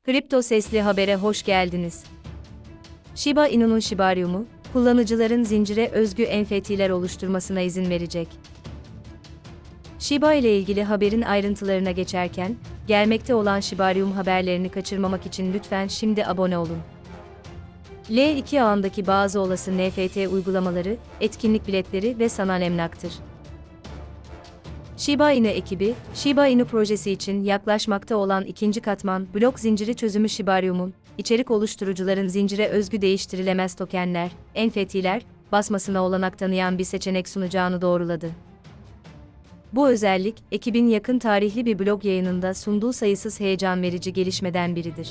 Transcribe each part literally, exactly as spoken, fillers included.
Kripto Sesli Haber'e hoş geldiniz. Shiba Inu'nun Shibarium'u, kullanıcıların zincire özgü N F T'ler oluşturmasına izin verecek. Shiba ile ilgili haberin ayrıntılarına geçerken, gelmekte olan Shibarium haberlerini kaçırmamak için lütfen şimdi abone olun. L iki ağındaki bazı olası N F T uygulamaları, etkinlik biletleri ve sanal emlaktır. Shiba Inu ekibi, Shiba Inu projesi için yaklaşmakta olan ikinci katman blok zinciri çözümü Shibarium'un, içerik oluşturucuların zincire özgü değiştirilemez tokenler, N F T'ler, basmasına olanak tanıyan bir seçenek sunacağını doğruladı. Bu özellik, ekibin yakın tarihli bir blog yayınında sunduğu sayısız heyecan verici gelişmeden biridir.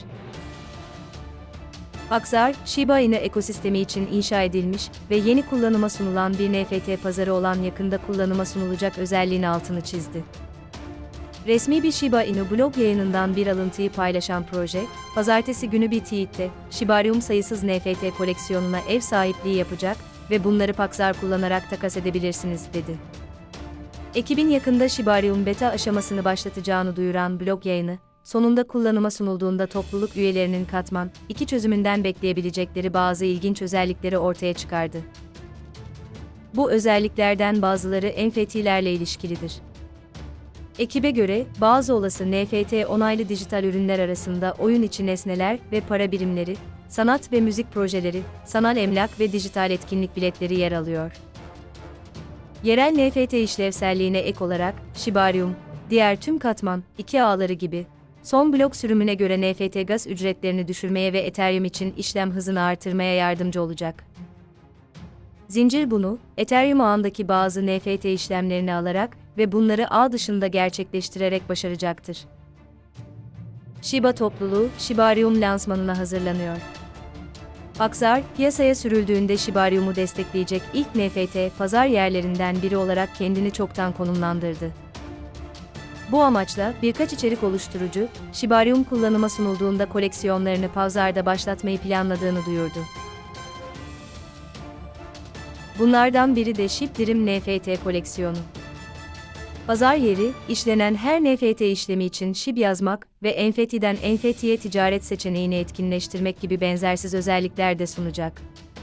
Paxar, Shiba Inu ekosistemi için inşa edilmiş ve yeni kullanıma sunulan bir N F T pazarı olan yakında kullanıma sunulacak özelliğin altını çizdi. Resmi bir Shiba Inu blog yayınından bir alıntıyı paylaşan proje, pazartesi günü bir tweette, Shibarium sayısız N F T koleksiyonuna ev sahipliği yapacak ve bunları Paxar kullanarak takas edebilirsiniz, dedi. Ekibin yakında Shibarium beta aşamasını başlatacağını duyuran blog yayını, sonunda kullanıma sunulduğunda topluluk üyelerinin katman iki çözümünden bekleyebilecekleri bazı ilginç özellikleri ortaya çıkardı. Bu özelliklerden bazıları N F T'lerle ilişkilidir. Ekibe göre, bazı olası N F T onaylı dijital ürünler arasında oyun içi nesneler ve para birimleri, sanat ve müzik projeleri, sanal emlak ve dijital etkinlik biletleri yer alıyor. Yerel N F T işlevselliğine ek olarak, Shibarium, diğer tüm katman iki ağları gibi, son blok sürümüne göre N F T gas ücretlerini düşürmeye ve Ethereum için işlem hızını artırmaya yardımcı olacak. Zincir bunu, Ethereum ağındaki bazı N F T işlemlerini alarak ve bunları ağ dışında gerçekleştirerek başaracaktır. Shiba topluluğu, Shibarium lansmanına hazırlanıyor. Paxar, piyasaya sürüldüğünde Shibarium'u destekleyecek ilk N F T pazar yerlerinden biri olarak kendini çoktan konumlandırdı. Bu amaçla birkaç içerik oluşturucu, Shibarium kullanıma sunulduğunda koleksiyonlarını pazarda başlatmayı planladığını duyurdu. Bunlardan biri de Shib Dream N F T koleksiyonu. Pazar yeri, işlenen her N F T işlemi için Shib yazmak ve N F T'den N F T'ye ticaret seçeneğini etkinleştirmek gibi benzersiz özellikler de sunacak.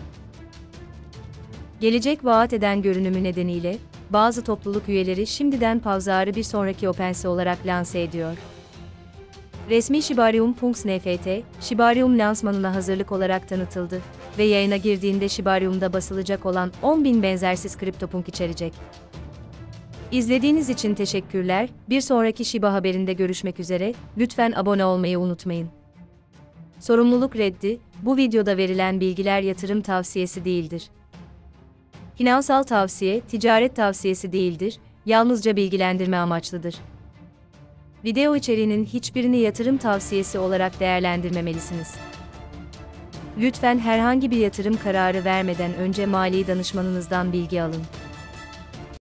Gelecek vaat eden görünümü nedeniyle, bazı topluluk üyeleri şimdiden Pazar'ı bir sonraki OpenSea olarak lanse ediyor. Resmi Shibarium Punks N F T, Shibarium lansmanına hazırlık olarak tanıtıldı ve yayına girdiğinde Shibarium'da basılacak olan on bin benzersiz CryptoPunk içerecek. İzlediğiniz için teşekkürler, bir sonraki Shiba haberinde görüşmek üzere, lütfen abone olmayı unutmayın. Sorumluluk reddi, bu videoda verilen bilgiler yatırım tavsiyesi değildir. Finansal tavsiye, ticaret tavsiyesi değildir, yalnızca bilgilendirme amaçlıdır. Video içeriğinin hiçbirini yatırım tavsiyesi olarak değerlendirmemelisiniz. Lütfen herhangi bir yatırım kararı vermeden önce mali danışmanınızdan bilgi alın.